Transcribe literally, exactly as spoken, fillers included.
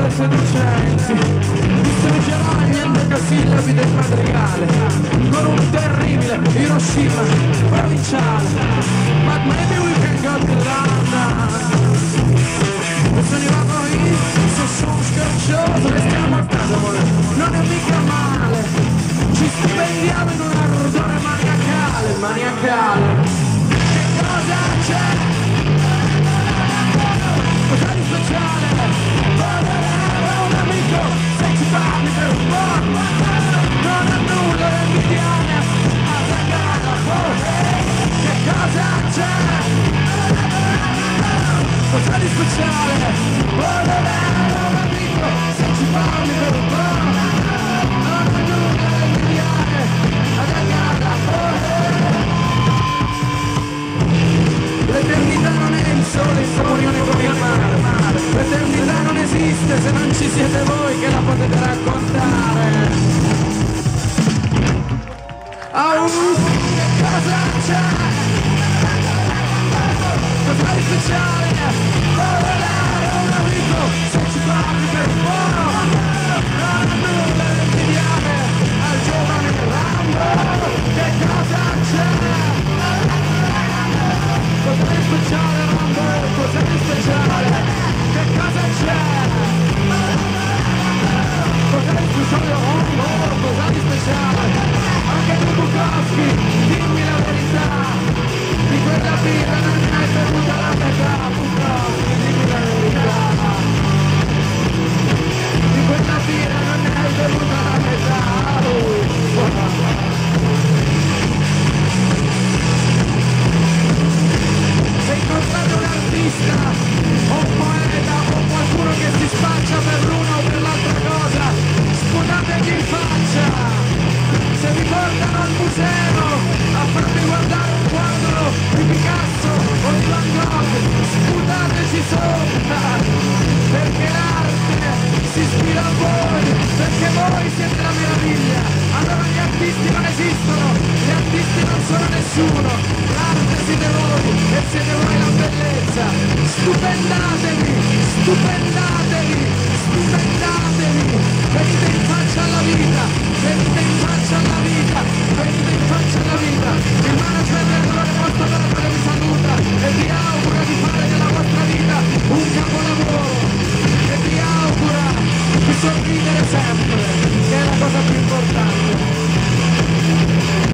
parole seducenti, distruggerò niente che sillabi del madrigale, con un terribile Hiroshima provinciale. But maybe we can go to London. E sono arrivato lì, se sono scherzoso, restiamo a casa, amore, non è mica male. Ci stipendiamo in un ardore maniacale, maniacale. Che cosa c'è? Cosa di speciale? Volerò un amico, se ci parli per un po'. Non ha nulla da invidiare, a gara, oh hey. Che cosa c'è? Cosa di speciale? Volerò un amico, se ci parli per un po'. Non ha nulla da invidiare, a gara, oh hey. L'eternità non è il sole in comunione con il mare. L'eternità non esiste se non ci siete voi che la potete raccontare. Oh, che cosa c'è? Cosa di speciale? Volare un amico se ci parli per un po'. Non ha nulla da invidiare al giovane Rambo. Che cosa c'è? Cosa di speciale, Rambo? Cosa di speciale? Che cosa c'è? Cosa di speciale, Rambo? Cosa di speciale? Anche tu, Bukowski, dimmi la verità. Di quella birra non ne hai bevuta la metà, Bukowski, dimmi la verità. Di quella birra non ne hai bevuta la metà. Oh. Se incontrate un artista, o un poeta, o qualcuno che si spaccia per l'una o per l'altra cosa, sputategli in faccia. Se vi portano al museo a farvi guardare un quadro di Picasso o di Van Gogh, sputateci sopra, perché l'arte si ispira a voi, perché voi siete la meraviglia. Allora gli artisti non esistono, gli artisti non sono nessuno, l'arte siete voi e siete voi la bellezza. Stupendatevi, stupendatevi, stupendatevi, venite in faccia alla vita, venite in faccia alla vita, venite in faccia alla vita.